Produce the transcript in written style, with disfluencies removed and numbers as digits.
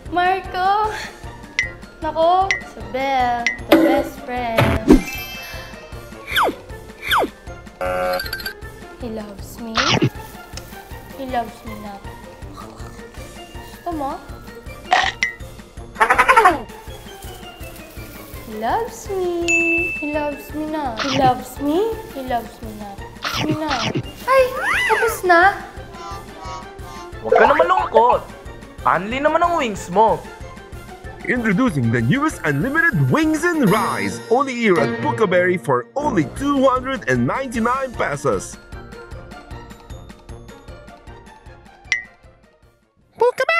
Marco! Nako, Isabel, the best friend. He loves me. He loves me na. Gusto mo? He loves me. He loves me na. He loves me. He loves me na. Gusto me na. Ay! Tapos na? Huwag ka naman lungkot. Unli naman ang wings mo. Introducing the newest unlimited wings and rice, only here at Pookaberry for only 299 pesos. Pookaberry!